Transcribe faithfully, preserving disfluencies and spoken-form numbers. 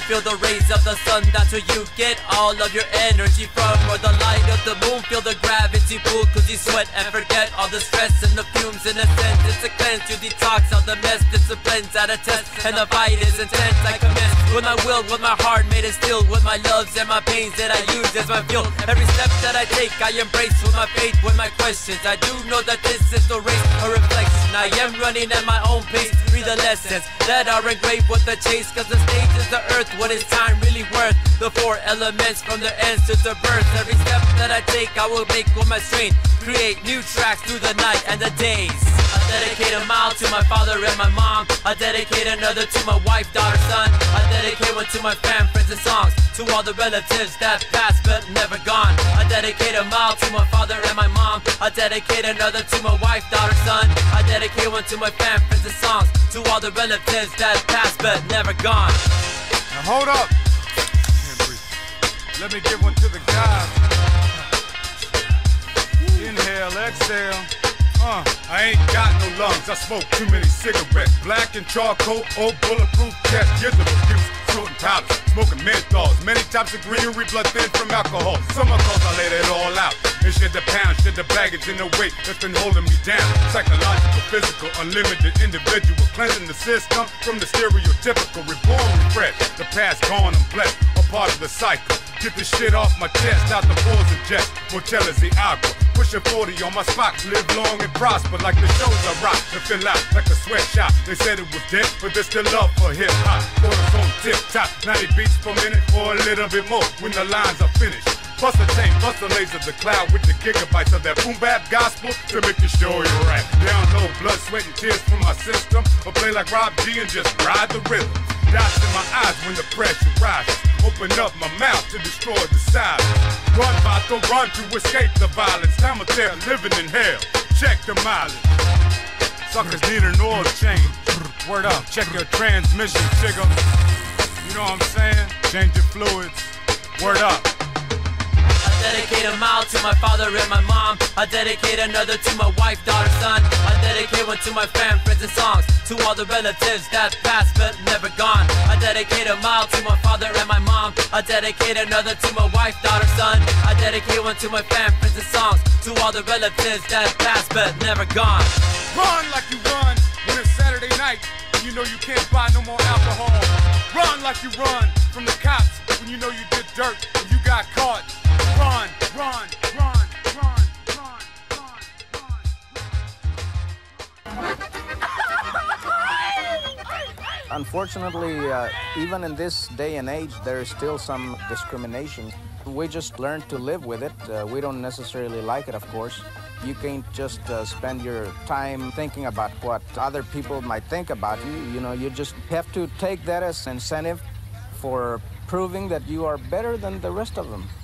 feel the rays of the sun, that's where you get all of your energy from. Or the light of the moon, feel the gravity pull, cause you sweat and forget all the stress and the fumes. In a sense, it's a cleanse, you detox all the mess, disciplines at a test, and the fight is intense. I commence with my will, with my heart made it still, with my loves and my pains that I use as my fuel. Every step that I take, I embrace with my faith, with my questions. I do know that this is no race, a reflection. I am running at my own pace, read the lessons that are engraved with the chase, cause the stage is the earth, what is time really worth? The four elements from the ends to the birth. Every step that I take, I will make with my strength, create new tracks through the night and the days. I dedicate a mile to my father and my mom. I dedicate another to my wife, daughter, son. I dedicate one to my fam, friends and songs, to all the relatives that passed but never gone. I dedicate a mile to my father and my mom. I dedicate another to my wife, daughter, son. I dedicate one to my fam, friends and songs, to all the relatives that passed but never gone. Now hold up. Let me give one to the guys. Inhale, exhale. Uh, I ain't got no lungs, I smoke too many cigarettes. Black and charcoal, old bulletproof test. Years of abuse, shooting powders, smoking menthols. Many types of greenery, blood thin from alcohol. Summer calls, I let it all out. And shed the pound, shed the baggage in the weight that's been holding me down. Psychological, physical, unlimited individual. Cleansing the system from the stereotypical. Reborn, refreshed, the past gone, I'm blessed. A part of the cycle. Get the shit off my chest, out the pores and jets. Motelas y agua. Pushing forty on my spot, live long and prosper like the shows I rock and fill out like a sweatshop. They said it was dead, but there's still love for hip hop. Quarters on tip top, ninety beats per minute or a little bit more when the lines are finished. Bust a tape, bust a laser the cloud with the gigabytes of that boom bap gospel to make you show you right. Down low, blood, sweat, and tears from my system. Or play like Rob G and just ride the rhythm. Dots in my eyes when the pressure rises. Open up my mouth to destroy the silence. Run, Vato, run to escape the violence. Time of terror, living in hell. Check the mileage. Suckers need an oil change. Word up, check your transmission, Tigger. You know what I'm saying? Change your fluids. Word up. I dedicate a mile to my father and my mom. I dedicate another to my wife, daughter, son. I dedicate one to my fam, friends and songs, to all the relatives that passed but never gone. I dedicate a mile to my father and my mom. I dedicate another to my wife, daughter, son. I dedicate one to my fam, friends and songs, to all the relatives that passed but never gone. Run like you run when it's Saturday night and you know you can't buy no more alcohol. Run like you run from the cops when you know you did dirt and you got caught. Run, run, run, run, run, run, run. Unfortunately, uh, even in this day and age, there is still some discrimination. We just learn to live with it. Uh, we don't necessarily like it, of course. You can't just uh, spend your time thinking about what other people might think about you. You know, you just have to take that as incentive for proving that you are better than the rest of them.